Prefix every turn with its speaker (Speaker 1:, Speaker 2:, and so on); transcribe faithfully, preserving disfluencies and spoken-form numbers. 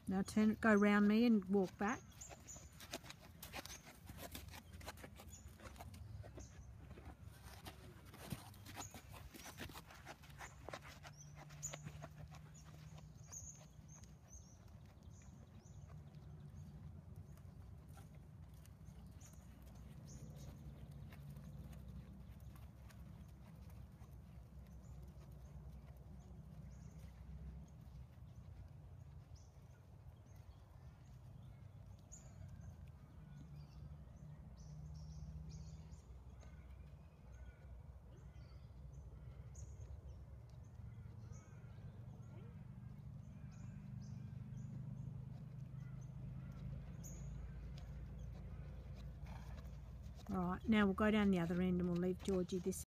Speaker 1: Now turn, go round me and walk back. All right, now we'll go down the other end and we'll leave Georgie this